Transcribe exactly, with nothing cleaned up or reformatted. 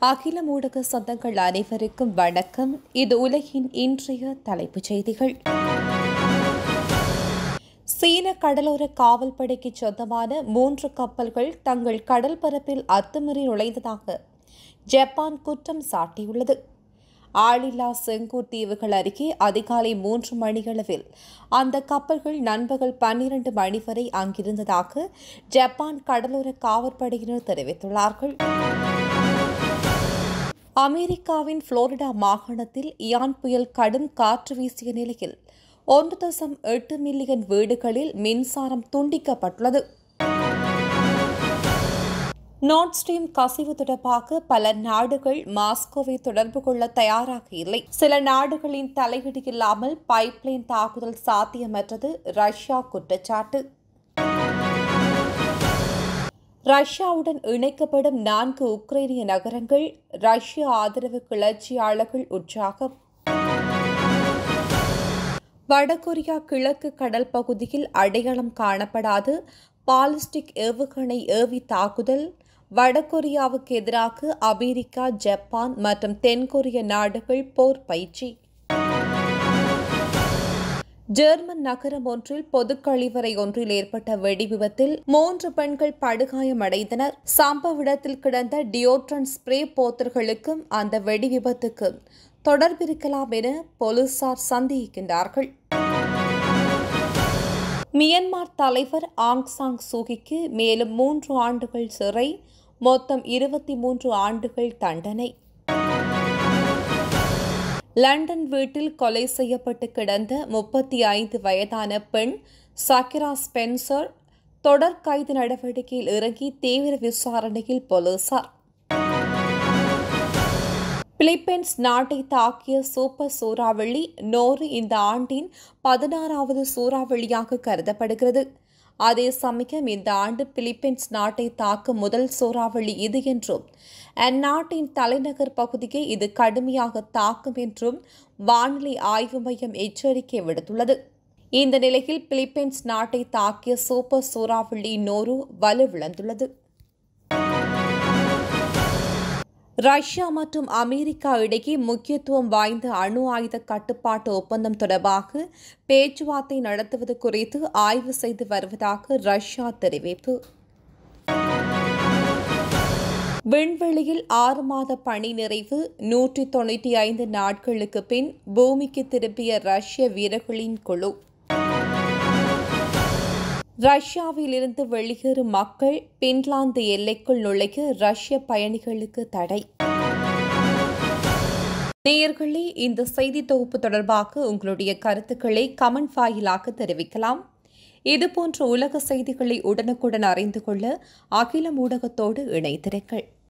அகிலம் ஊடக சொந்தங்கள் அனைவருக்கும் வணக்கம். இது உலகின் இன்றைய தலைப்புச் செய்திகள். சீன கடலோர காவல்படைக்கு சொந்தமான மூன்று கப்பல்கள் தங்கள் கடல் பரப்பில் அத்துமீறி நுழைந்ததாக ஜப்பான் குற்றம் சாட்டியுள்ளது. ஆளில்லா செங்கூர் தீவுகள் அருகே அதிகாலை மூன்று மணியளவில் அந்த கப்பல்கள் நண்பகல் பன்னிரண்டு மணி வரை அங்கிருந்ததாக ஜப்பான் கடலோர காவற்படையினர் தெரிவித்துள்ளார்கள். அமெரிக்காவின் புளோரிடா மாகாணத்தில் இயான் புயல் கடும் காற்று வீசிய நிலையில் ஒன்று தசம் எட்டு மில்லியன் வீடுகளில் மின்சாரம் துண்டிக்கப்பட்டுள்ளது. நார்த் ஸ்ட்ரீம் கசிவு தொடர்பாக பல நாடுகள் மாஸ்கோவை தொடர்பு கொள்ள தயாராக இல்லை. சில நாடுகளின் தலையீடு இல்லாமல் பைப்லைன் தாக்குதல் சாத்தியமற்றது ரஷ்யா குற்றச்சாட்டு. ரஷ்யாவுடன் இணைக்கப்படும் நான்கு உக்ரைனிய நகரங்கள் ரஷ்ய ஆதரவு கிளர்ச்சியாளர்கள் உற்சாகம். வடகொரியா கிழக்கு கடல் பகுதியில் அடையாளம் காணப்படாது பாலிஸ்டிக் ஏவுகணை ஏவி தாக்குதல். வடகொரியாவுக்கு எதிராக அமெரிக்கா, ஜப்பான் மற்றும் தென்கொரிய நாடுகள் போர் பயிற்சி. ஜெர்மன் நகரம் ஒன்றில் பொது கழிவறை ஒன்றில் ஏற்பட்ட வெடி விபத்தில் மூன்று பெண்கள் படுகாயமடைந்தனர். சம்பவ இடத்தில் கிடந்த டியோட்ரன் ஸ்ப்ரே போத்தர்களுக்கும் அந்த வெடி விபத்துக்கும் தொடர்பிருக்கலாம் என போலீசார் சந்தேகிக்கின்றார்கள். மியன்மார் தலைவர் ஆங் சாங் சூகிக்கு மேலும் மூன்று ஆண்டுகள் சிறை, மொத்தம் இருபத்தி மூன்று ஆண்டுகள் தண்டனை. லண்டன் வீட்டில் கொலை செய்யப்பட்டு கிடந்த முப்பத்தி ஐந்து வயதான பெண் சக்கிரா ஸ்பென்சர் தொடர் கைது நடவடிக்கையில் இறங்கி தீவிர விசாரணையில் போலீசார். பிலிப்பைன்ஸ் நாட்டை தாக்கிய சூப்பர் சூறாவளி நோரு இந்த ஆண்டின் பதினாறாவது சூறாவளியாக கருதப்படுகிறது. அதே சமயம் இந்த ஆண்டு பிலிப்பைன்ஸ் நாட்டை தாக்கும் முதல் சூறாவளி இது என்றும் அந்நாட்டின் தலைநகர் பகுதியை இது கடுமையாக தாக்கும் என்றும் வானிலை ஆய்வு மையம் எச்சரிக்கை விடுத்துள்ளது. இந்த நிலையில் பிலிப்பைன்ஸ் நாட்டை தாக்கிய சூப்பர் சூறாவளி நோரு வலுவிழந்துள்ளது. ரஷ்யா மற்றும் அமெரிக்கா இடையே முக்கியத்துவம் வாய்ந்த அணு ஆயுத கட்டுப்பாட்டு ஒப்பந்தம் தொடர்பாக பேச்சுவார்த்தை நடத்துவது குறித்து ஆய்வு செய்து வருவதாக ரஷ்யா தெரிவிப்பு. விண்வெளியில் ஆறு மாத பணி நிறைவு. நூற்றி தொன்னூற்றி ஐந்து நாட்களுக்கு பின் பூமிக்கு திரும்பிய ரஷ்ய வீரர்களின் குழு. ரஷ்யாவில் இருந்து வெளியேறும் மக்கள் பின்லாந்து எல்லைக்குள் நுழைய ரஷ்ய பயணிகளுக்கு தடை. நேயர்களே, இந்த செய்தி தொகுப்பு தொடர்பாக உங்களுடைய கருத்துக்களை கமெண்ட் வாயிலாக தெரிவிக்கலாம். இதுபோன்ற உலக செய்திகளை உடனுக்குடன் அறிந்து கொள்ள அகிலம் ஊடகத்தோடு இணைந்திருங்கள்.